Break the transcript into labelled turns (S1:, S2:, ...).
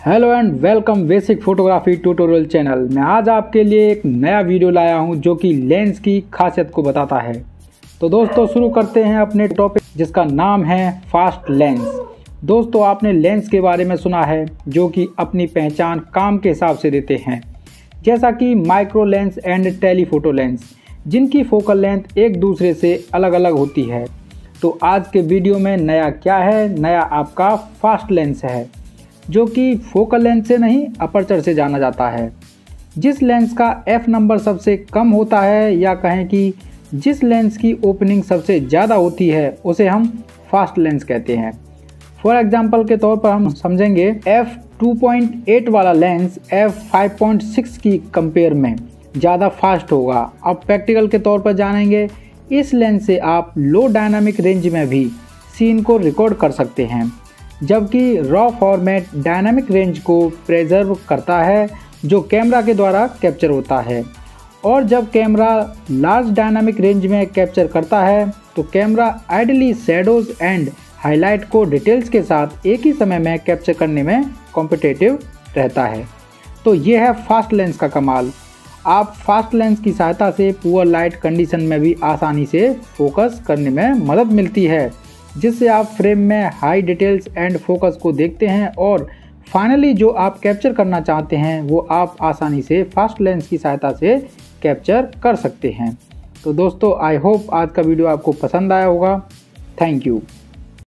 S1: Hello and welcome basic photography tutorial channel में। आज आपके लिए एक नया वीडियो लाया हूं जो कि लेंस की खासियत को बताता है। तो दोस्तों शुरू करते हैं अपने टॉपिक जिसका नाम है फास्ट लेंस। दोस्तों आपने लेंस के बारे में सुना है जो कि अपनी पहचान काम के हिसाब से देते हैं, जैसा कि micro lens and telephoto lens, जिनकी फोकल लेंथ एक दूसरे से अलग अलग होती है। तो आज के वीडियो में नया क्या है? नया आपका फास्ट लेंस है जो कि फोकल लेंथ से नहीं अपर्चर से जाना जाता है। जिस लेंस का एफ नंबर सबसे कम होता है या कहें कि जिस लेंस की ओपनिंग सबसे ज़्यादा होती है उसे हम फास्ट लेंस कहते हैं। फॉर एग्जांपल के तौर पर हम समझेंगे एफ 2.8 वाला लेंस एफ 5.6 की कंपेयर में ज़्यादा फास्ट होगा। अब प्रैक्टिकल के तौर पर जानेंगे, इस लेंस से आप लो डायनामिक रेंज में भी सीन को रिकॉर्ड कर सकते हैं, जबकि रॉ फॉर्मेट डायनामिक रेंज को प्रिजर्व करता है जो कैमरा के द्वारा कैप्चर होता है। और जब कैमरा लार्ज डायनामिक रेंज में कैप्चर करता है तो camera ideally shadows and highlight को डिटेल्स के साथ एक ही समय में कैप्चर करने में कॉम्पिटिटिव रहता है। तो ये है फास्ट लेंस का कमाल। आप फास्ट लेंस की सहायता से पुअर लाइट कंडीशन में भी आसानी से फोकस करने में मदद मिलती है, जिससे आप फ्रेम में हाई डिटेल्स एंड फोकस को देखते हैं और फाइनली जो आप कैप्चर करना चाहते हैं वो आप आसानी से फास्ट लेंस की सहायता से कैप्चर कर सकते हैं। तो दोस्तों आई होप आज का वीडियो आपको पसंद आया होगा। Thank you.